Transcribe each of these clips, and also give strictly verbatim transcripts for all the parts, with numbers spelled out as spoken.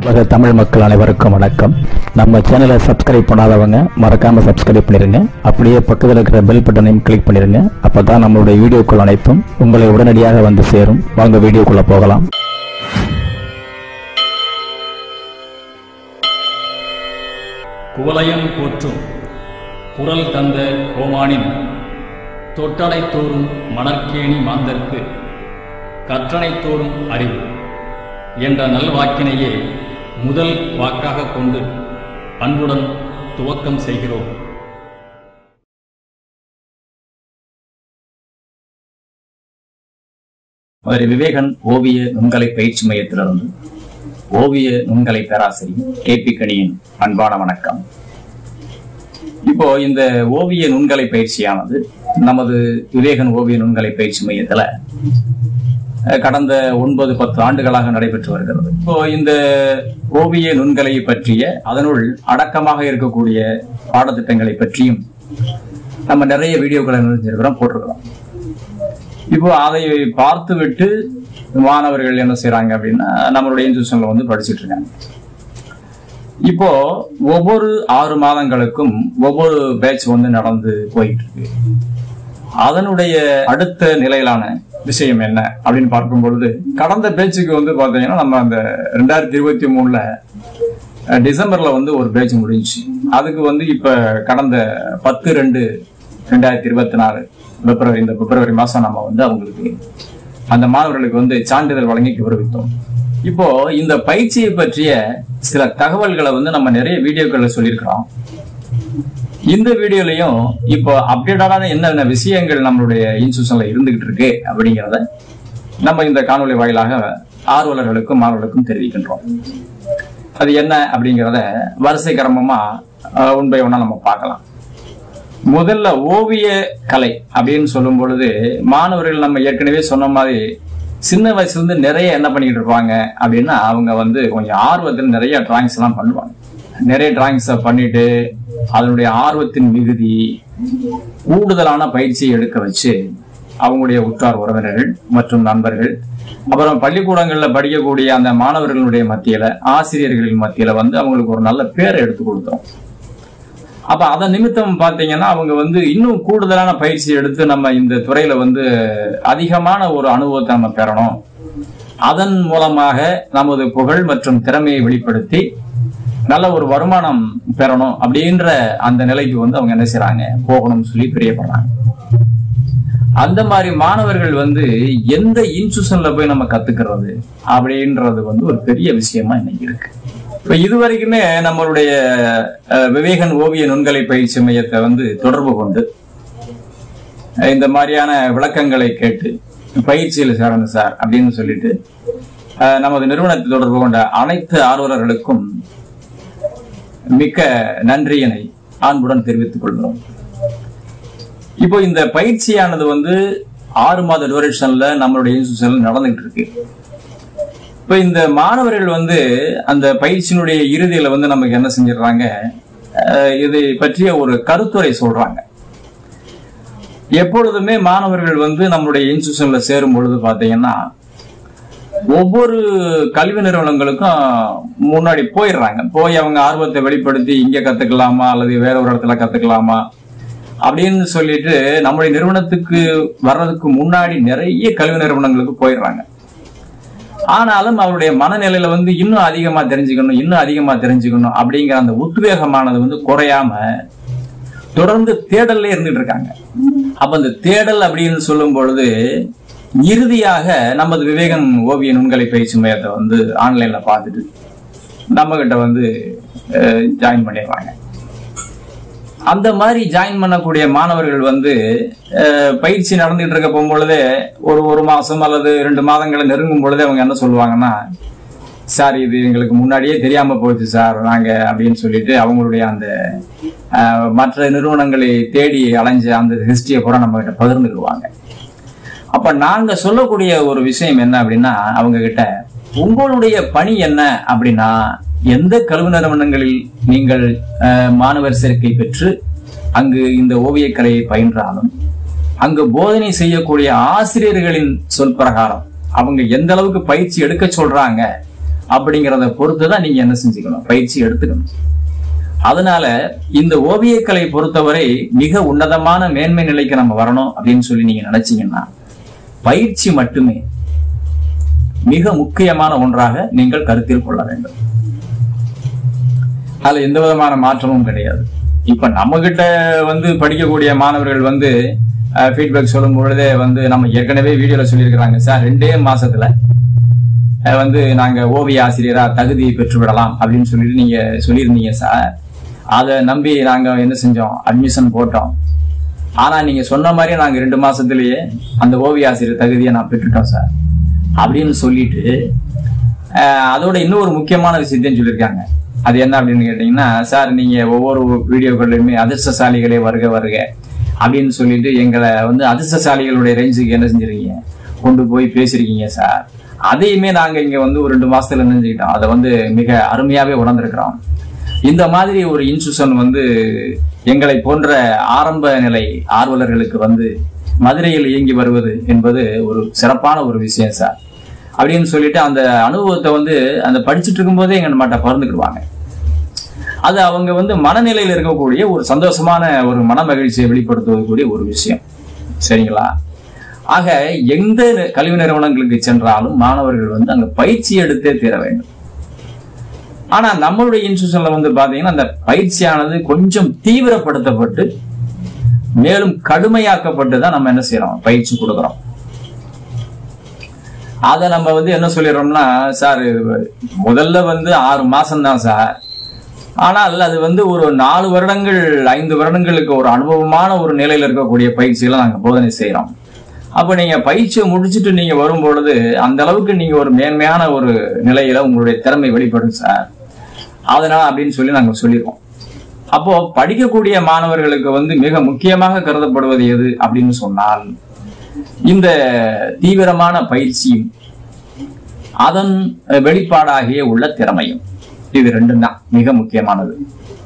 உலக தமிழ் மக்கள் அனைவருக்கும் வணக்கம். நம்ம சேனலை சப்ஸ்கிரைப் பண்ணாதவங்க மறக்காம சப்ஸ்கிரைப் பண்ணிருங்க. அப்படியே பக்கத்தில் இருக்கிற பெல் பட்டனையும் கிளிக் பண்ணிருங்க. அப்பதான் நம்மளுடைய வீடியோக்கள் அனைத்தும் உங்களை உடனடியாக வந்து சேரும். வாங்க வீடியோக்குள்ள போகலாம். குவலயம் போற்றும் குரல் தந்த கோமானின் தொட்டனை தோறும் மணற்கேணி மாந்தர்க்கு கற்றனை தோறும் அறிவு என்ற நல்வாக்கினையே முதல் வாக்காக கொண்டு அன்புடன் துவக்கம் செய்கிறோம். மதுரை விவேகன் ஓவிய நுண்கலை பயிற்சி மையத்திலிருந்து ஓவிய நுண்கலை பேராசிரியர் கே பி கணியின் அன்பான வணக்கம். இப்போ இந்த ஓவிய நுண்கலை பயிற்சியானது நமது விவேகன் ஓவிய நுண்கலை பயிற்சி மையத்துல கடந்த ஒன்பது பத்து ஆண்டுகளாக நடைபெற்று வருகிறது. இப்போ இந்த ஓவிய நுண்கலை பற்றிய அதனுள் அடக்கமாக இருக்கக்கூடிய பாடத்திட்டங்களை பற்றியும் நம்ம நிறைய வீடியோக்களை நினைச்சிருக்கிறோம், போட்டிருக்கிறோம். இப்போ அதை பார்த்து விட்டு மாணவர்கள் என்ன செய்யறாங்க அப்படின்னா நம்மளுடைய இன்ஸ்டிடியூஷன்ல வந்து படிச்சுட்டு இருக்காங்க. இப்போ ஒவ்வொரு ஆறு மாதங்களுக்கும் ஒவ்வொரு பேட்ச் வந்து நடந்து போயிட்டு இருக்கு. அதனுடைய அடுத்த நிலையிலான விஷயம் என்ன அப்படின்னு பார்க்கும் பொழுது கடந்த பேச்சுக்கு வந்து பாத்தீங்கன்னா நம்ம அந்த ரெண்டாயிரத்தி இருபத்தி மூணுல டிசம்பர்ல வந்து ஒரு பேச்சு முடிஞ்சு, அதுக்கு வந்து இப்ப கடந்த பத்து ரெண்டு ரெண்டாயிரத்தி இருபத்தி நாலு பிப்ரவரி இந்த பிப்ரவரி மாசம் நம்ம வந்து அவங்களுக்கு அந்த மாணவர்களுக்கு வந்து சான்றிதழ் வழங்கி கௌரவித்தோம். இப்போ இந்த பயிற்சியை பற்றிய சில தகவல்களை வந்து நம்ம நிறைய வீடியோக்கள்ல சொல்லியிருக்கிறோம். இந்த வீடியோலையும் இப்போ அப்டேட்டான என்னென்ன விஷயங்கள் நம்மளுடைய இன்ஸ்டிடியூஷன்ல இருந்துகிட்டு இருக்கு அப்படிங்கிறத நம்ம இந்த காணொலி வாயிலாக ஆர்வலர்களுக்கும் மாணவர்களுக்கும் தெரிவிக்கின்றோம். அது என்ன அப்படிங்கிறத வரிசை கிரமமா ஒன் பை ஒன்னா நம்ம பார்க்கலாம். முதல்ல ஓவிய கலை அப்படின்னு சொல்லும் பொழுது மாணவர்கள் நம்ம ஏற்கனவே சொன்ன மாதிரி சின்ன வயசுல இருந்து நிறைய என்ன பண்ணிட்டு இருப்பாங்க அப்படின்னா அவங்க வந்து கொஞ்சம் ஆர்வத்தில் நிறைய டிராயிங்ஸ் எல்லாம் பண்ணுவாங்க. நிறைய டிராயிங்ஸ் பண்ணிட்டு அதனுடைய ஆர்வத்தின் மிகுதி கூடுதலான பயிற்சியை எடுக்க வச்சு அவங்களுடைய உற்றார் உறவினர்கள் மற்றும் நண்பர்கள் அப்புறம் பள்ளிக்கூடங்கள்ல படிக்கக்கூடிய அந்த மாணவர்களுடைய மத்தியில ஆசிரியர்களின் மத்தியில வந்து அவங்களுக்கு ஒரு நல்ல பேரை எடுத்து கொடுத்தோம். அப்ப அதன் நிமித்தம் பாத்தீங்கன்னா அவங்க வந்து இன்னும் கூடுதலான பயிற்சி எடுத்து நம்ம இந்த துறையில வந்து அதிகமான ஒரு அனுபவத்தை நம்ம பெறணும், அதன் மூலமாக நமது புகழ் மற்றும் திறமையை வெளிப்படுத்தி நல்ல ஒரு வருமானம் பெறணும் அப்படின்ற அந்த நிலைக்கு வந்து அவங்க என்ன செய்யறாங்க போகணும்னு சொல்லி பிரியப்படுறாங்க. அந்த மாதிரி மாணவர்கள் வந்து எந்த இன்ஸ்டிடியூஷன்ல போய் நம்ம கத்துக்கிறது அப்படின்றது வந்து ஒரு பெரிய விஷயமா இன்னைக்கு இருக்கு. இப்ப இதுவரைக்குமே நம்மளுடைய விவேகன் ஓவிய நுண்கலை பயிற்சி மையத்தை வந்து தொடர்பு கொண்டு இந்த மாதிரியான விளக்கங்களை கேட்டு பயிற்சியில் சேரணும் சார் அப்படின்னு சொல்லிட்டு நமது நிறுவனத்தை தொடர்பு கொண்ட அனைத்து ஆர்வலர்களுக்கும் மிக்க நன்றியினை அன்புடன் தெரிவித்துக் கொள்கிறோம். இப்போ இந்த பயிற்சியானது வந்து ஆறு மாத டியூரேஷன்ல நம்மளுடைய இன்ஸ்டிடியூஷன்ல நடந்துகிட்டு இருக்கு. இப்ப இந்த மாணவர்கள் வந்து அந்த பயிற்சியினுடைய இறுதியில வந்து நமக்கு என்ன செஞ்சிடறாங்க, இதை பற்றிய ஒரு கருத்துரை சொல்றாங்க. எப்பொழுதுமே மாணவர்கள் வந்து நம்மளுடைய இன்ஸ்டிடியூஷன்ல சேரும் பொழுது பாத்தீங்கன்னா ஒவ்வொரு கல்வி நிறுவனங்களுக்கும் முன்னாடி போயிடுறாங்க. போய் அவங்க ஆர்வத்தை வெளிப்படுத்தி இங்க கத்துக்கலாமா அல்லது வேற ஒரு இடத்துல கத்துக்கலாமா அப்படின்னு சொல்லிட்டு நம்முடைய நிறுவனத்துக்கு வர்றதுக்கு முன்னாடி நிறைய கல்வி நிறுவனங்களுக்கு போயிடுறாங்க. ஆனாலும் அவருடைய மனநிலையில வந்து இன்னும் அதிகமா தெரிஞ்சுக்கணும் இன்னும் அதிகமா தெரிஞ்சுக்கணும் அப்படிங்கிற அந்த உத்வேகமானது வந்து குறையாம தொடர்ந்து தேடல்ல இருந்துட்டு இருக்காங்க. அப்ப அந்த தேடல் அப்படின்னு சொல்லும் பொழுது இறுதியாக நமது விவேகன் ஓவிய நுண்கலை பயிற்சி மையத்தை வந்து ஆன்லைன்ல பார்த்துட்டு நம்ம கிட்ட வந்து ஜாயின் பண்ணிடுறாங்க. அந்த மாதிரி ஜாயின் பண்ணக்கூடிய மாணவர்கள் வந்து பயிற்சி நடந்துட்டு இருக்க போகும்பொழுதே ஒரு ஒரு மாசம் அல்லது ரெண்டு மாதங்களை நெருங்கும் பொழுதே அவங்க என்ன சொல்லுவாங்கன்னா, சார் இது எங்களுக்கு முன்னாடியே தெரியாம போச்சு சார் நாங்க அப்படின்னு சொல்லிட்டு அவங்களுடைய அந்த மற்ற நிறுவனங்களை தேடி அலைஞ்ச அந்த ஹிஸ்டரியை கூட நம்ம கிட்ட பகிர்ந்துக்குவாங்க. அப்ப நாங்க சொல்லக்கூடிய ஒரு விஷயம் என்ன அப்படின்னா அவங்க கிட்ட உங்களுடைய பணி என்ன அப்படின்னா எந்த கல்வி நிறுவனங்களில் நீங்கள் மாணவர் சேர்க்கை பெற்று அங்கு இந்த ஓவியக்கலையை பயின்றாலும் அங்கு போதனை செய்யக்கூடிய ஆசிரியர்களின் சொல் பிரகாரம் அவங்க எந்த அளவுக்கு பயிற்சி எடுக்க சொல்றாங்க அப்படிங்கிறத பொறுத்து தான் நீங்க என்ன செஞ்சுக்கணும், பயிற்சி எடுத்துக்கணும். அதனால இந்த ஓவியக்கலை பொறுத்தவரை மிக உன்னதமான மேன்மை நிலைக்கு நம்ம வரணும் அப்படின்னு சொல்லி நீங்க நினைச்சீங்கன்னா பயிற்சி மட்டுமே மிக முக்கியமான ஒன்றாக நீங்கள் கருத்தில் கொள்ள வேண்டும். அதுல எந்த விதமான மாற்றமும் கிடையாது. இப்ப நம்ம கிட்ட வந்து படிக்கக்கூடிய மாணவர்கள் வந்து ஃபீட்பேக் சொல்லும் பொழுதே வந்து நம்ம ஏற்கனவே வீடியோல சொல்லியிருக்கிறாங்க, சார் ரெண்டே மாசத்துல வந்து நாங்க ஓவிய ஆசிரியரா தகுதி பெற்று விடலாம் அப்படின்னு சொல்லிட்டு நீங்க சொல்லியிருந்தீங்க சார். அதை நம்பி நாங்க என்ன செஞ்சோம், அட்மிஷன் போட்டோம். ஆனா நீங்க சொன்ன மாதிரியே நாங்க ரெண்டு மாசத்திலேயே அந்த ஓவிய ஆசிரியர் தகுதியை நான் பெற்றுட்டோம் சார் அப்படின்னு சொல்லிட்டு அதோட இன்னொரு முக்கியமான விஷயத்தையும் சொல்லியிருக்காங்க. அது என்ன அப்படின்னு கேட்டீங்கன்னா, சார் நீங்க ஒவ்வொரு வீடியோக்கள்லயுமே அதிர்ஷ்டசாலிகளே வருக வருக அப்படின்னு சொல்லிட்டு எங்களை வந்து அதிர்ஷ்டசாலிகளுடைய ரேஞ்சுக்கு என்ன செஞ்சிருக்கீங்க, கொண்டு போய் பேசிருக்கீங்க சார். அதையுமே நாங்க இங்க வந்து ஒரு ரெண்டு மாசத்துல நினைஞ்சுக்கிட்டோம். அதை வந்து மிக அருமையாவே உணர்ந்திருக்கிறோம். இந்த மாதிரி ஒரு இன்ஸ்டியூஷன் வந்து எங்களை போன்ற ஆரம்ப நிலை ஆர்வலர்களுக்கு வந்து மதுரையில் இயங்கி வருவது என்பது ஒரு சிறப்பான ஒரு விஷயம் சார் அப்படின்னு சொல்லிட்டு அந்த அனுபவத்தை வந்து அந்த படிச்சுட்டு இருக்கும் போதே எங்க நம்மகிட்ட பகிர்ந்துக்கிடுவாங்க. அது அவங்க வந்து மனநிலையில் இருக்கக்கூடிய ஒரு சந்தோஷமான ஒரு மன மகிழ்ச்சியை வெளிப்படுத்துவதற்குரிய ஒரு விஷயம். சரிங்களா? ஆக எந்த கல்வி நிறுவனங்களுக்கு சென்றாலும் மாணவர்கள் வந்து அங்க பயிற்சி எடுத்தே தீர வேண்டும். ஆனா நம்மளுடைய இன்ஸ்டியூஷன்ல வந்து பாத்தீங்கன்னா அந்த பயிற்சியானது கொஞ்சம் தீவிரப்படுத்தப்பட்டு மேலும் கடுமையாக்கப்பட்டு தான் நம்ம என்ன செய்யறோம், பயிற்சி கொடுக்கிறோம். அதை நம்ம வந்து என்ன சொல்லிடுறோம்னா, சார் முதல்ல வந்து ஆறு மாசம் தான் சார், ஆனால் அது வந்து ஒரு நாலு வருடங்கள் ஐந்து வருடங்களுக்கு ஒரு அனுபவமான ஒரு நிலையில இருக்கக்கூடிய பயிற்சிகளை நாங்க போதனை செய்யறோம். அப்ப நீங்க பயிற்சியை முடிச்சுட்டு நீங்க வரும் பொழுது அந்த அளவுக்கு நீங்க ஒரு மேன்மையான ஒரு நிலையில உங்களுடைய திறமை வெளிப்படும் சார், அதனால அப்படின்னு சொல்லி நாங்க சொல்லிடுவோம். அப்போ படிக்கக்கூடிய மாணவர்களுக்கு வந்து மிக முக்கியமாக கருதப்படுவது எது அப்படின்னு சொன்னால் இந்த தீவிரமான பயிற்சியும் அதன் வெளிப்பாடாகிய உள்ள திறமையும். இது ரெண்டும் தான் மிக முக்கியமானது.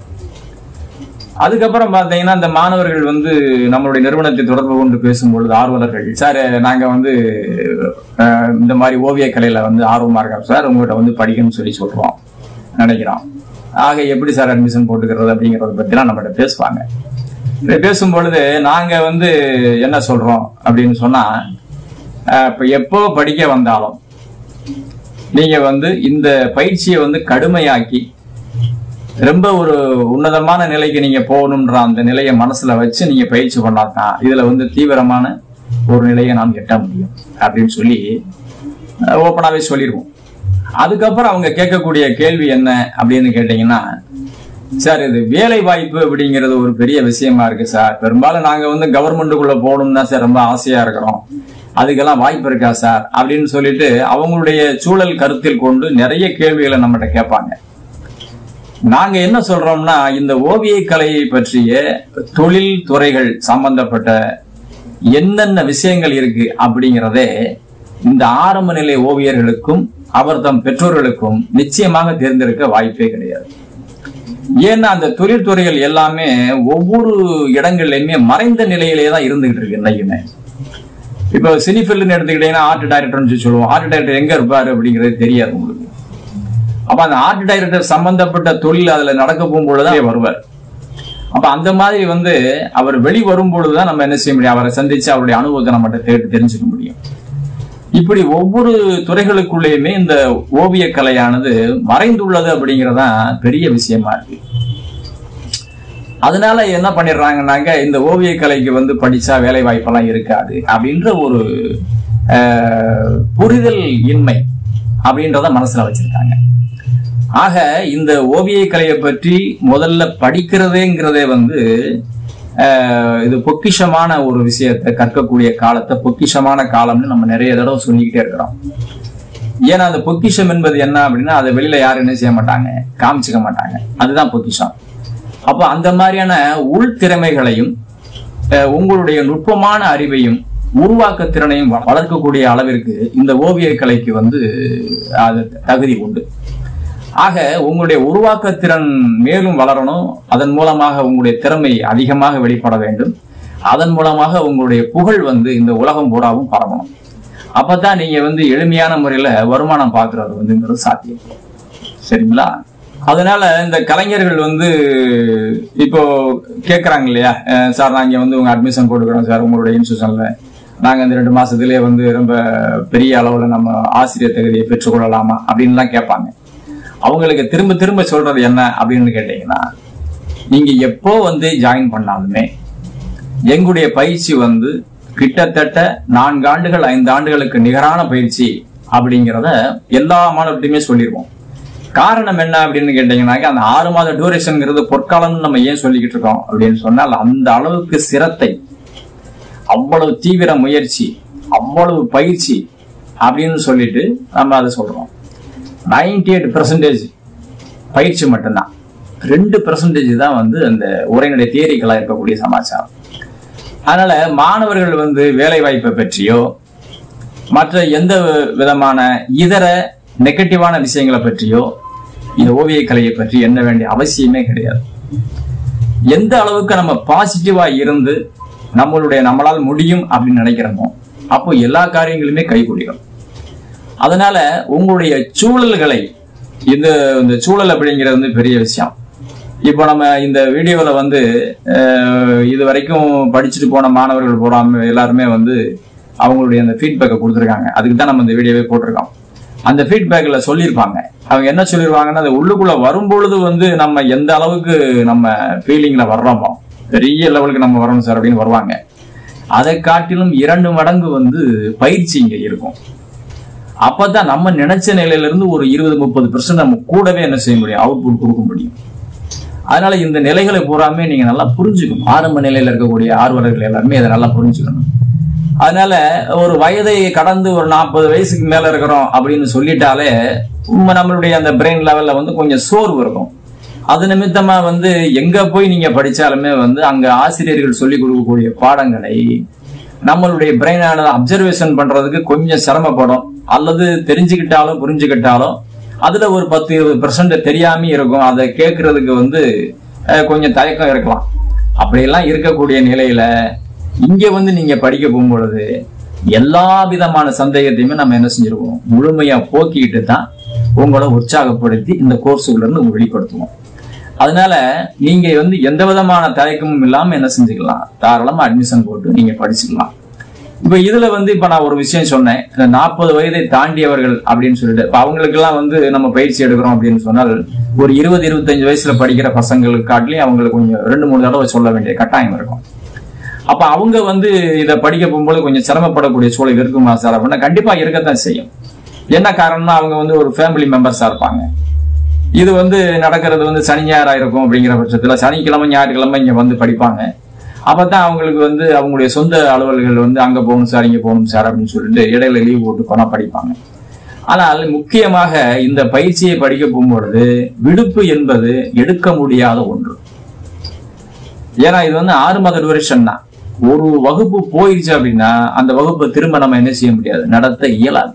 அதுக்கப்புறம் பாத்தீங்கன்னா இந்த மாணவர்கள் வந்து நம்மளுடைய நிறுவனத்தை தொடர்பு கொண்டு பேசும்பொழுது ஆர்வலர்கள், சார் நாங்க வந்து இந்த மாதிரி ஓவிய கலையில வந்து ஆர்வமா இருக்கோம் சார், உங்கள்கிட்ட வந்து படிக்கணும்னு சொல்லி சொல்றோம் நினைக்கிறோம். ஆக எப்படி சார் அட்மிஷன் போட்டுக்கிறது அப்படிங்கறத பத்திலாம் நம்மகிட்ட பேசுவாங்க. பேசும் பொழுது நாங்க வந்து என்ன சொல்றோம் அப்படின்னு சொன்னா, இப்ப எப்போ படிக்க வந்தாலும் நீங்க வந்து இந்த பயிற்சியை வந்து கடுமையாக்கி ரொம்ப ஒரு உன்னதமான நிலைக்கு நீங்க போகணும்ன்ற அந்த நிலையை மனசுல வச்சு நீங்க பயிற்சி பண்ணாதான் இதுல வந்து தீவிரமான ஒரு நிலையை நாம் எட்ட முடியும் அப்படின்னு சொல்லி ஓப்பனாவே சொல்லிடுவோம். அதுக்கப்புறம் அவங்க கேட்கக்கூடிய கேள்வி என்ன அப்படின்னு கேட்டீங்கன்னா, சார் இது வேலை வாய்ப்பு அப்படிங்கிறது ஒரு பெரிய விஷயமா இருக்கு சார், பெரும்பாலும் நாங்க வந்து கவர்மெண்ட்டுக்குள்ள போகணும்னா சார் ரொம்ப ஆசையா இருக்கிறோம், அதுக்கெல்லாம் வாய்ப்பு இருக்கா சார் அப்படின்னு சொல்லிட்டு அவங்களுடைய சூழல் கருத்தில் கொண்டு நிறைய கேள்விகளை நம்மகிட்ட கேட்பாங்க. நாங்க என்ன சொல்றோம்னா, இந்த ஓவிய கலையை பற்றிய தொழில் துறைகள் சம்பந்தப்பட்ட என்னென்ன விஷயங்கள் இருக்கு அப்படிங்கிறதே இந்த ஆரம்ப நிலை ஓவியர்களுக்கும் அவர் தம் பெற்றோர்களுக்கும் நிச்சயமாக தேர்ந்தெடுக்க வாய்ப்பே கிடையாது. ஏன்னா அந்த தொழில்துறைகள் எல்லாமே ஒவ்வொரு இடங்கள்லயுமே மறைந்த நிலையிலேயே தான் இருந்துகிட்டு இருக்கு இன்னைக்குமே. இப்போ சினிஃபீல்டுன்னு எடுத்துக்கிட்டீங்கன்னா ஆர்ட் டைரக்டர்னு சொல்லுவோம், ஆர்ட் டைரக்டர் எங்க இருப்பாரு அப்படிங்கிறது தெரியாது உங்களுக்கு. அப்ப அந்த ஆர்ட் டைரக்டர் சம்பந்தப்பட்ட தொழில் அதுல நடக்க போகும்பொழுதுதான் வருவார். அப்ப அந்த மாதிரி வந்து அவர் வெளி வரும் பொழுதுதான் நம்ம என்ன செய்ய முடியும், அவரை சந்திச்சு அவருடைய அனுபவத்தை நம்மகிட்ட தேடி தெரிஞ்சுக்க முடியும். இப்படி ஒவ்வொரு துறைகளுக்குள்ளேயுமே இந்த ஓவிய கலையானது மறைந்துள்ளது அப்படிங்கறதான் பெரிய விஷயமா இருக்கு. அதனால என்ன பண்ணிடுறாங்கன்னாங்க, இந்த ஓவிய கலைக்கு வந்து படிச்சா வேலை வாய்ப்பெல்லாம் இருக்காது அப்படின்ற ஒரு புரிதல் இன்மை அப்படின்றத மனசுல வச்சிருக்காங்க. ஆக இந்த ஓவிய கலையை பற்றி முதல்ல படிக்கிறதேங்கிறதே வந்து இது பொக்கிஷமான ஒரு விஷயத்தை கற்கக்கூடிய காலத்தை பொக்கிஷமான காலம்னு நம்ம நிறைய தடவை சொல்லிக்கிட்டே இருக்கிறோம். ஏன்னா அந்த பொக்கிஷம் என்பது என்ன அப்படின்னா, அதை வெளியில யாரும் என்ன செய்ய மாட்டாங்க, காமிச்சுக்க மாட்டாங்க, அதுதான் பொக்கிஷம். அப்ப அந்த மாதிரியான உள் திறமைகளையும் உங்களுடைய நுட்பமான அறிவையும் உருவாக்க திறனையும் வளர்க்கக்கூடிய அளவிற்கு இந்த ஓவிய கலைக்கு வந்து அது தகுதி உண்டு. ஆக உங்களுடைய உருவாக்க திறன் மேலும் வளரணும், அதன் மூலமாக உங்களுடைய திறமை அதிகமாக வெளிப்பட வேண்டும், அதன் மூலமாக உங்களுடைய புகழ் வந்து இந்த உலகம் பூராவும் பரவணும். அப்பதான் நீங்க வந்து எளிமையான முறையில வருமானம் பார்க்கறது வந்துங்கிறது சாத்தியம். சரிங்களா? அதனால இந்த கலைஞர்கள் வந்து இப்போ கேட்கறாங்க இல்லையா, சார் நாங்க வந்து உங்க அட்மிஷன் போட்டுக்கிறோம் சார் உங்களுடைய இன்ஸ்டியூஷன்ல, நாங்க இந்த ரெண்டு மாசத்துலயே வந்து ரொம்ப பெரிய அளவுல நம்ம ஆசிரியர் தகுதியை பெற்றுக்கொள்ளலாமா அப்படின்லாம் கேட்பாங்க. அவங்களுக்கு திரும்ப திரும்ப சொல்றது என்ன அப்படின்னு கேட்டீங்கன்னா, நீங்க எப்போ வந்து ஜாயின் பண்ணாலுமே எங்களுடைய பயிற்சி வந்து கிட்டத்தட்ட நான்கு ஆண்டுகள் ஐந்து ஆண்டுகளுக்கு நிகரான பயிற்சி அப்படிங்கிறத எல்லா மாணவர்கிட்டையுமே சொல்லிடுவோம். காரணம் என்ன அப்படின்னு கேட்டீங்கன்னாக்க, அந்த ஆறு மாத டூரேஷன்ங்கிறது பொற்காலம்னு நம்ம ஏன் சொல்லிக்கிட்டு இருக்கோம் அப்படின்னு சொன்னால், அந்த அளவுக்கு சிரத்தை, அவ்வளவு தீவிர முயற்சி, அவ்வளவு பயிற்சி அப்படின்னு சொல்லிட்டு நம்ம அதை சொல்றோம். நைன்டி எயிட் பெர்சன்டேஜ் பயிற்சி மட்டும்தான், ரெண்டு பெர்சன்டேஜ் தான் வந்து அந்த உரைநடை தியரிகளா இருக்கக்கூடிய சமாச்சாரம். அதனால மாணவர்கள் வந்து வேலை வாய்ப்பை பற்றியோ மற்ற எந்த விதமான இதர நெகட்டிவான விஷயங்களை பற்றியோ இந்த ஓவிய கலையை பற்றி எண்ண வேண்டிய அவசியமே கிடையாது. எந்த அளவுக்கு நம்ம பாசிட்டிவா இருந்து நம்மளுடைய நம்மளால் முடியும் அப்படின்னு நினைக்கிறோமோ அப்போ எல்லா காரியங்களுமே கைகூடிடும். அதனால உங்களுடைய சூழல்களை, இந்த இந்த சூழல் அப்படிங்கிறது வந்து பெரிய விஷயம். இப்போ நம்ம இந்த வீடியோல வந்து இது வரைக்கும் படிச்சுட்டு போன மாணவர்கள் போடாம எல்லாருமே வந்து அவங்களுடைய அந்த ஃபீட்பேக்கை கொடுத்துருக்காங்க. அதுக்கு தான் நம்ம இந்த வீடியோவே போட்டிருக்கோம். அந்த ஃபீட்பேக்ல சொல்லியிருப்பாங்க, அவங்க என்ன சொல்லிருவாங்கன்னா, அது உள்ளுக்குள்ள வரும்பொழுது வந்து நம்ம எந்த அளவுக்கு நம்ம ஃபீலிங்ல வர்றோமோ, பெரிய லெவலுக்கு நம்ம வரணும் சார் அப்படின்னு வருவாங்க. அதை காட்டிலும் இரண்டு மடங்கு வந்து பயிற்சி இங்க இருக்கும். அப்பதான் நம்ம நினைச்ச நிலையில இருந்து ஒரு இருபது முப்பது பெர்சன்ட் நம்ம கூடவே என்ன செய்ய முடியும், அவுட்புட் கொடுக்க முடியும். அதனால இந்த நிலைகளை பூராமே நீங்க நல்லா புரிஞ்சுக்கணும். ஆரம்ப நிலையில இருக்கக்கூடிய ஆர்வலர்கள் எல்லாருமே இதை நல்லா புரிஞ்சுக்கணும். அதனால ஒரு வயதை கடந்து ஒரு நாற்பது வயசுக்கு மேல இருக்கிறோம் அப்படின்னு சொல்லிட்டாலே நம்மளுடைய அந்த பிரெயின் லெவல்ல வந்து கொஞ்சம் சோர்வு இருக்கும். அது நிமித்தமா வந்து எங்க போய் நீங்க படிச்சாலுமே வந்து அங்க ஆசிரியர்கள் சொல்லிக் கொடுக்கக்கூடிய பாடங்களை நம்மளுடைய பிரெயினானது அப்சர்வேஷன் பண்றதுக்கு கொஞ்சம் சிரமப்படும். அல்லது தெரிஞ்சுக்கிட்டாலும் புரிஞ்சுக்கிட்டாலும் அதுல ஒரு பத்து இருபது பெர்சன்ட் தெரியாம இருக்கும். அதை கேட்கறதுக்கு வந்து கொஞ்சம் தயக்கம் இருக்கலாம். அப்படியெல்லாம் இருக்கக்கூடிய நிலையில இங்க வந்து நீங்க படிக்க போகும்பொழுது எல்லா விதமான சந்தேகத்தையுமே நம்ம என்ன செஞ்சிருவோம், முழுமையா போக்கிட்டு தான் உங்களை உற்சாகப்படுத்தி இந்த கோர்ஸுக்குள்ள இருந்து வெளிப்படுத்துவோம். அதனால நீங்க வந்து எந்த விதமான தயக்கமும் இல்லாம என்ன செஞ்சுக்கலாம், தாராளமா அட்மிஷன் போட்டு நீங்க படிச்சுக்கலாம். இப்ப இதுல வந்து இப்ப நான் ஒரு விஷயம் சொன்னேன், நாற்பது வயதை தாண்டியவர்கள் அப்படின்னு சொல்லிட்டு இப்ப அவங்களுக்கு எல்லாம் வந்து நம்ம பயிற்சி எடுக்கிறோம் அப்படின்னு சொன்னால் ஒரு இருபது இருபத்தஞ்சு வயசுல படிக்கிற பசங்களுக்கு காட்டிலையும் அவங்களுக்கு கொஞ்சம் ரெண்டு மூணு தடவை சொல்ல வேண்டிய கட்டாயம் இருக்கும். அப்ப அவங்க வந்து இதை படிக்க போகும்போது கொஞ்சம் சிரமப்படக்கூடிய சூழல் இருக்குமா சார் அப்படின்னா கண்டிப்பா இருக்கத்தான் செய்யும். என்ன காரணம்னா அவங்க வந்து ஒரு ஃபேமிலி மெம்பர்ஸா இருப்பாங்க. இது வந்து நடக்கிறது வந்து சனி ஞாயிறா இருக்கும். அப்படிங்கிற பட்சத்துல சனிக்கிழமை ஞாயிற்றுக்கிழமை இங்க வந்து படிப்பாங்க. அப்பதான் அவங்களுக்கு வந்து அவங்களுடைய சொந்த அலுவல்கள் வந்து அங்க போகணும் சார் இங்க போகணும் சார் அப்படின்னு சொல்லிட்டு இடையில லீவ் போட்டு போனா படிப்பாங்க. ஆனால் முக்கியமாக இந்த பயிற்சியை படிக்க போகும்பொழுது விடுப்பு என்பது எடுக்க முடியாத ஒன்று. ஏன்னா இது வந்து ஆறு மாத டூரேஷன் தான். ஒரு வகுப்பு போயிடுச்சு அப்படின்னா அந்த வகுப்பை திரும்ப நம்ம என்ன செய்ய முடியாது, நடத்த இயலாது.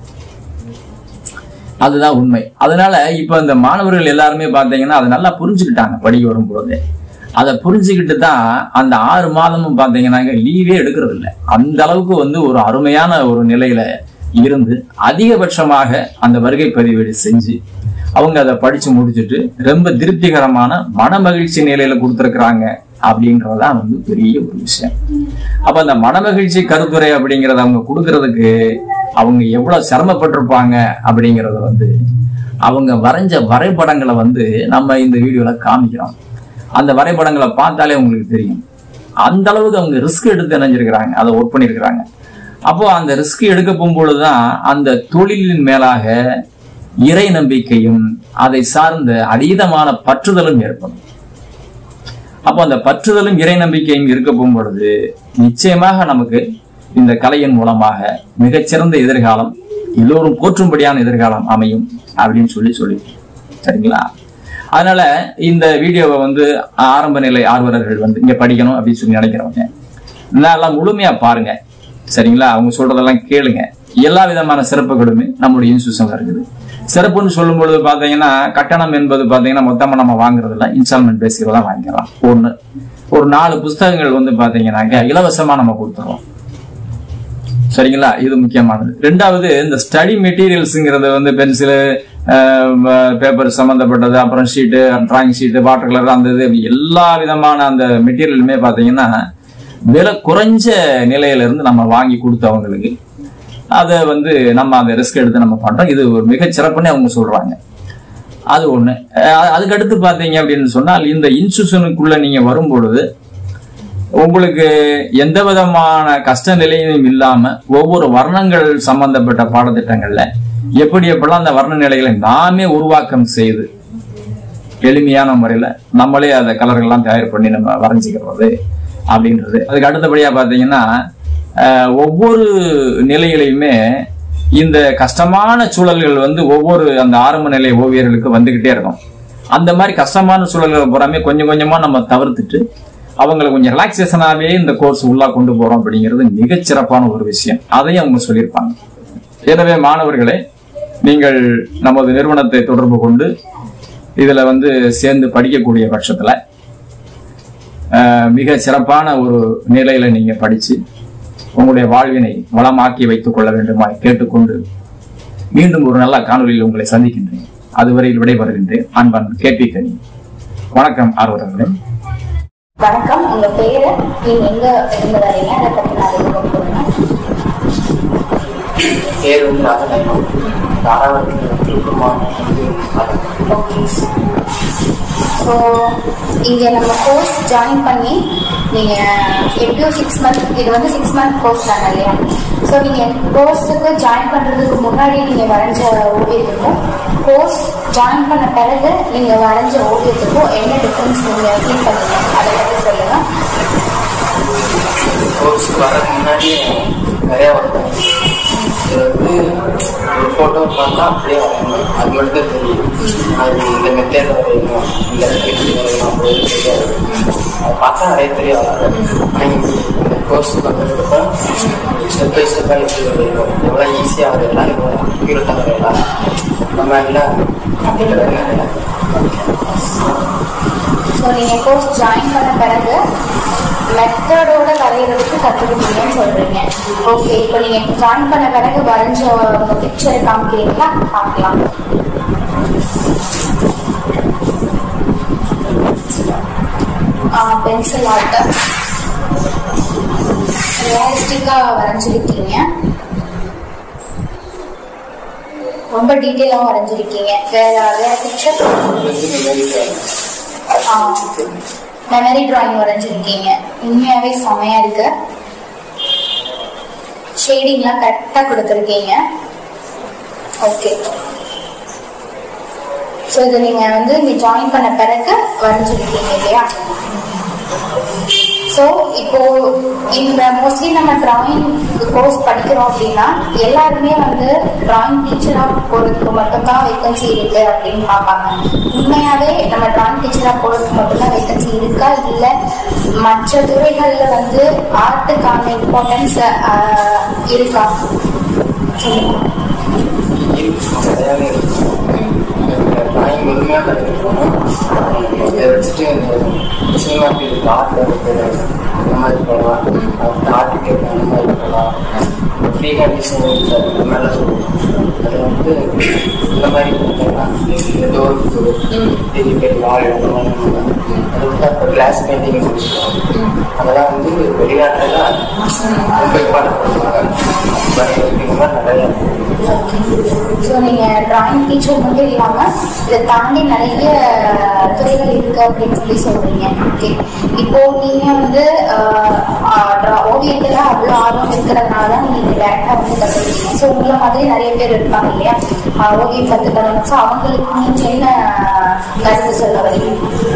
அதுதான் உண்மை. அதனால இப்ப இந்த மாணவர்கள் எல்லாருமே பாத்தீங்கன்னா அதை நல்லா புரிஞ்சுக்கிட்டாங்க. படிக்க வரும்போது அதை புரிஞ்சுக்கிட்டு தான் அந்த ஆறு மாதமும் பாத்தீங்கன்னா லீவே எடுக்கிறது இல்லை. அந்த அளவுக்கு வந்து ஒரு அருமையான ஒரு நிலையில இருந்து அதிகபட்சமாக அந்த வருகை பதிவேடு செஞ்சு அவங்க அதை படிச்சு முடிச்சுட்டு ரொம்ப திருப்திகரமான மன மகிழ்ச்சி நிலையில கொடுத்துருக்குறாங்க அப்படின்றதுதான் வந்து பெரிய ஒரு விஷயம். அப்ப அந்த மனமகிழ்ச்சி கருத்துரை அப்படிங்கறத அவங்க கொடுக்கறதுக்கு அவங்க எவ்வளவு சிரமப்பட்டிருப்பாங்க அப்படிங்கறத வந்து அவங்க வரைஞ்ச வரைபடங்களை வந்து நம்ம இந்த வீடியோல காமிக்கிறோம். அந்த வரைபடங்களை பார்த்தாலே உங்களுக்கு தெரியும் அந்த அளவுக்கு அவங்க ரிஸ்க் எடுத்து இணைஞ்சிருக்கிறாங்க, அதை ஒர்க் பண்ணிருக்கிறாங்க. அப்போ அந்த ரிஸ்க் எடுக்க போகும்பொழுதுதான் அந்த தொழிலின் மேலாக இறை நம்பிக்கையும் அதை சார்ந்த அதீதமான பற்றுதலும் ஏற்படும். அப்போ அந்த பற்றுதலும் இறை நம்பிக்கையும் இருக்க போகும்பொழுது நிச்சயமாக நமக்கு இந்த கலையின் மூலமாக மிகச்சிறந்த எதிர்காலம், எல்லோரும் போற்றும்படியான எதிர்காலம் அமையும் அப்படின்னு சொல்லி சொல்லி சரிங்களா. அதனால இந்த வீடியோவை வந்து ஆரம்ப நிலை ஆர்வலர்கள் வந்து இங்க படிக்கணும் அப்படின்னு சொல்லி நினைக்கிறவங்க நல்லா முழுமையா பாருங்க சரிங்களா. அவங்க சொல்றதெல்லாம் கேளுங்க. எல்லா விதமான சிறப்புகளுமே நம்மளுடைய இன்ஸ்டியூஷன்ல இருக்குது. சிறப்புன்னு சொல்லும் பொழுது பாத்தீங்கன்னா கட்டணம் என்பது பாத்தீங்கன்னா மொத்தமா நம்ம வாங்குறது இல்லை, இன்ஸ்டால்மெண்ட் பேசிக்கிறதா தான் வாங்கிக்கலாம். ஒண்ணு ஒரு நாலு புஸ்தகங்கள் வந்து பாத்தீங்கன்னாக்க இலவசமா நம்ம கொடுத்துறோம் சரிங்களா? இது முக்கியமானது. ரெண்டாவது, இந்த ஸ்டடி மெட்டீரியல்ஸுங்கிறது வந்து பென்சிலு, பேப்பர் சம்பந்தப்பட்டது, அப்புறம் sheet, drawing sheet, water colour, அந்த இது எல்லா விதமான அந்த மெட்டீரியலுமே பாத்தீங்கன்னா விலை குறைஞ்ச நிலையில இருந்து நம்ம வாங்கி கொடுத்தவங்களுக்கு அதை வந்து நம்ம அந்த ரிஸ்க் எடுத்து நம்ம பண்றோம். இது ஒரு மிக சிறப்புன்னு அவங்க சொல்றாங்க. அது ஒண்ணு. அதுக்கு அடுத்து பாத்தீங்க அப்படின்னு சொன்னால், இந்த இன்ஸ்டிடியூஷனுக்குள்ள நீங்க வரும்பொழுது உங்களுக்கு எந்த விதமான கஷ்ட நிலையும் இல்லாம ஒவ்வொரு வர்ணங்கள் சம்பந்தப்பட்ட பாடத்திட்டங்கள்ல எப்படி எப்படிலாம் அந்த வர்ண நிலைகளை நாமே உருவாக்கம் செய்து எளிமையான முறையில நம்மளே அந்த கலர்கள்லாம் தயார் பண்ணி நம்ம வரைஞ்சிக்கிறது அப்படின்றது. அதுக்கு அடுத்தபடியா பாத்தீங்கன்னா ஒவ்வொரு நிலையிலையுமே இந்த கஷ்டமான சூழல்கள் வந்து ஒவ்வொரு அந்த ஆரம்ப நிலை ஓவியர்களுக்கு வந்துகிட்டே இருக்கும். அந்த மாதிரி கஷ்டமான சூழல்கள் பூராமே கொஞ்சம் கொஞ்சமா நம்ம தவிர்த்துட்டு அவங்களை கொஞ்சம் ரிலாக்ஸேஷனாவே இந்த கோர்ஸ் உள்ளா கொண்டு போறோம் அப்படிங்கிறது மிகச்சிறப்பான ஒரு விஷயம். அதையும் அவங்க சொல்லியிருப்பாங்க. எனவே மாணவர்களே, நீங்கள் நமது நிறுவனத்தை தொடர்பு கொண்டு இதுல வந்து சேர்ந்து படிக்கக்கூடிய பட்சத்துல மிக சிறப்பான ஒரு நிலையில நீங்க படிச்சு உங்களுடைய வாழ்வினை வளமாக்கி வைத்துக் கொள்ள வேண்டுமாய் கேட்டுக்கொண்டு மீண்டும் ஒரு நல்ல காணொலியில் உங்களை சந்திக்கின்றேன். அதுவரையில் விடைபெறுகின்றேன். அன்பன் கேபி கனி. வணக்கம் ஆர்வலர்களே. வணக்கம். உங்க பேரு, நீங்க எங்க இருந்து வரீங்க, அதை பத்தி நான் சொல்லுங்க. பேர் வந்து ராஜநாயகம், தாராவரத்தில். ஓகே. ஸோ இங்கே நம்ம கோர்ஸ் ஜாயின் பண்ணி நீங்கள் எப்படியும் சிக்ஸ் மந்த், இது வந்து சிக்ஸ் மந்த் கோர்ஸ் தானே இல்லையா? ஸோ நீங்கள் கோர்ஸுக்கு ஜாயின் பண்ணுறதுக்கு முன்னாடி நீங்கள் வரைஞ்ச ஓவியத்துக்கும் கோர்ஸ் ஜாயின் பண்ண பிறகு நீங்கள் வரைஞ்ச ஓவியத்துக்கும் என்ன டிஃப்ரென்ஸ் நீங்கள் ஃபீல் பண்ணுங்க, அதை பற்றி சொல்லுங்கள். கோர்ஸ் வர முன்னாடி நிறையா வரைஞ்சேன். இது வந்து ஒரு ஃபோட்டோ பார்த்தா அப்படியே வரையணும், அது மட்டும் தான் தெரியும். அது இந்த மெத்தேட் வரையணும், இந்த எப்படி வரையணும் அப்படின்னு தெரியாது. அதை பார்த்தா நிறைய தெரிய வராது. ஆனால் இந்த கோர்ஸ் பண்ணுறதுக்கு ஸ்டெப் பை ஸ்டெப்பாக எப்படி வரையணும், எவ்வளோ ஈஸியாக வரையலாம், எவ்வளோ அக்யூரேட்டாக வரையலாம், நம்ம எல்லாம் அப்படிங்கிற நிறையா. ஸோ நீங்கள் கோர்ஸ் ஜாயின் பண்ண பிறகு மெத்தடோட வரைகிறதுக்கு கற்றுக்கிட்டீங்கன்னு சொல்கிறீங்க. ஓகே, இப்போ நீங்கள் ஜாயின் பண்ண பிறகு வரைஞ்ச உங்கள் பிக்சரை காமிக்கிறீங்களா? பார்க்கலாம். பென்சில் ஆர்ட் ரியலிஸ்டிக்காக வரைஞ்சிருக்கீங்க, ரொம்ப டீட்டெயிலாகவும் வரைஞ்சிருக்கீங்க. வேற வேற பிக்சர் மெமரி டிராயிங் வரைஞ்சிருக்கீங்க, உண்மையாவே செமையா இருக்கு. ஷேடிங்லாம் கரெக்டா கொடுத்துருக்கீங்க. ஓகே, ஸோ இது நீங்க வந்து இங்க ஜாயின் பண்ண பிறகு வரைஞ்சிருக்கீங்க இல்லையா? ஸோ இப்போ இந்த மோஸ்ட்லி நம்ம டிராயிங் கோர்ஸ் படிக்கிறோம் அப்படின்னா எல்லாருமே வந்து டிராயிங் டீச்சராக போகிறதுக்கு மட்டும்தான் வேகன்சி இருக்கு அப்படின்னு பார்ப்பாங்க. உண்மையாவே நம்ம டிராயிங் டீச்சராக போகிறதுக்கு மட்டும்தான் வேகன்சி இருக்கா, இல்லை மற்ற துறைகளில் வந்து ஆர்ட்டுக்கான இம்பார்ட்டன்ஸ் இருக்கா? டிராயிங் முழுமையாக கற்றுக்கணும். இதை வச்சுட்டு இந்த சினிமா ஃபீல்டு ஆர்ட் இருக்குது, அந்த மாதிரி போகலாம். அடுத்த ஆர்டிகேட் அந்த மாதிரி போகலாம். ஃப்ரீ கண்டிஷன் இந்த மாதிரிலாம் சொல்லுவோம். அது வந்து இந்த மாதிரி பார்த்தீங்கன்னா இந்த டோருக்கு டெலிகேட் வால் அந்த மாதிரி அது வந்து அப்புறம் கிளாஸ் பெயிண்டிங் சொல்லிடுவோம். அதெல்லாம் வந்து வெளிநாட்டில் ரொம்ப இம்பார்ட்டன் பண்ணுவாங்க. இந்த மாதிரி நிறையா. ஸோ நீங்கள் டிராயிங் டீச்சர் மட்டும் இல்லாமல் இதை தாண்டி நிறைய துறைகள் இருக்கு அப்படின்னு சொல்லி சொல்றீங்க. ஓகே, இப்போ நீங்க வந்து ஓவியத்துல அவ்வளோ ஆர்வம் இருக்கிறதுனால தான் நீங்க டேரக்டா வந்து கற்றுக்கிட்டீங்க. ஸோ உங்களை மாதிரி நிறைய பேர் இருப்பாங்க இல்லையா, ஓவியம் கற்றுக்கணும். ஸோ அவங்களுக்கு நீங்க என்ன கருத்து சொல்ல வரீங்க?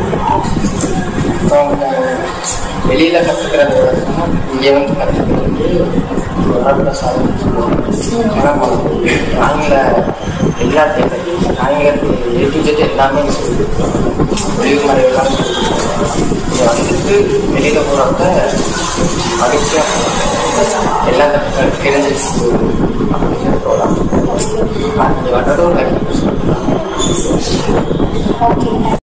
வெளியில கற்றுக்கிறது இங்கே வந்து கற்றுக்கிறது ஒரு சாதனை சொல்லுவாங்க. ஏன்னா டிராயிங்கில் எல்லாத்தையும் டிராயிங்கிறது ஏ டு ஜெட் எல்லாமே சொல்லி ஒளிவு முறை எல்லாம் இதை வந்துட்டு வெளியில போகிறப்ப மகிழ்ச்சியாக எல்லாம் தெரிஞ்சிச்சு அப்படின்னு சொல்லலாம். அது வர்றதும் ஓகே.